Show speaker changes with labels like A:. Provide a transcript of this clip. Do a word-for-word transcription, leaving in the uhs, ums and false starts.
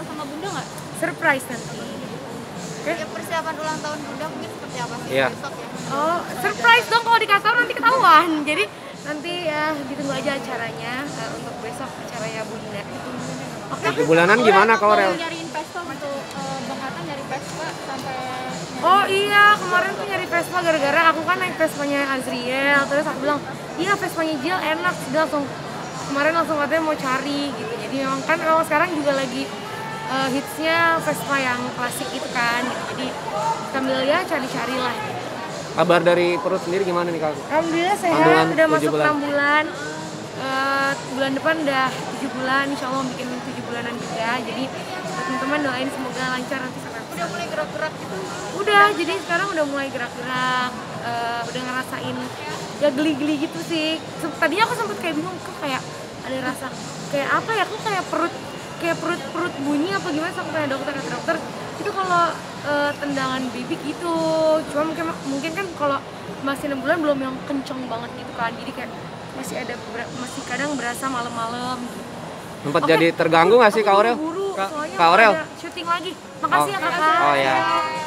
A: sama bunda nggak?
B: Surprise nanti.
A: Okay. Ya persiapan ulang tahun bunda mungkin seperti apa sih
C: yeah.
A: besok ya?
B: Oh, surprise dong kalau dikasih tahu nanti ketahuan. Jadi nanti ya ditunggu aja acaranya uh, untuk besok acaranya bunda. Oke.
C: Okay. Bulanan gimana kau Rel?
A: Nyariin Vespa untuk uh, Bang Hatta nyari Vespa sampai.
B: Oh iya, kemarin tuh nyari Vespa gara-gara aku kan naik Vespanya Azriel. Terus aku bilang, iya Vespanya Jill enak. Dia langsung kemarin langsung katanya mau cari gitu. Jadi memang kan memang sekarang juga lagi uh, hitsnya Vespa yang klasik itu kan. Gitu. Jadi sambil ya cari-cari lah.
C: Kabar dari perut sendiri gimana nih kak?
B: Alhamdulillah sehat,
C: Kandungan
B: udah masuk
C: bulan.
B: enam bulan. Uh, bulan depan udah tujuh bulan, insya Allah bikin tujuh bulanan juga. Jadi teman-teman doain semoga lancar nanti sampai
A: udah mulai gerak-gerak gitu.
B: Udah, jadi sekarang udah mulai gerak-gerak, uh, udah ngerasain ya geli-geli gitu sih. Tadinya aku sempet kayak bingung, kok kayak ada rasa kayak apa ya, aku kayak perut kayak perut-perut bunyi apa gimana, sampai tanya dokter kata dokter itu kalau uh, tendangan bibik gitu. Cuma mungkin mungkin kan kalau masih enam bulan belum yang kenceng banget gitu kan, jadi kayak masih ada masih kadang berasa malam-malam gitu.
C: Sempat okay. Jadi terganggu nggak sih Kak Aurel?
B: Buru-buru,
C: Kak
B: soalnya
C: Kak Aurel
B: ada syuting lagi. Makasih
C: oh.
B: ya kakak.
C: Oh ya.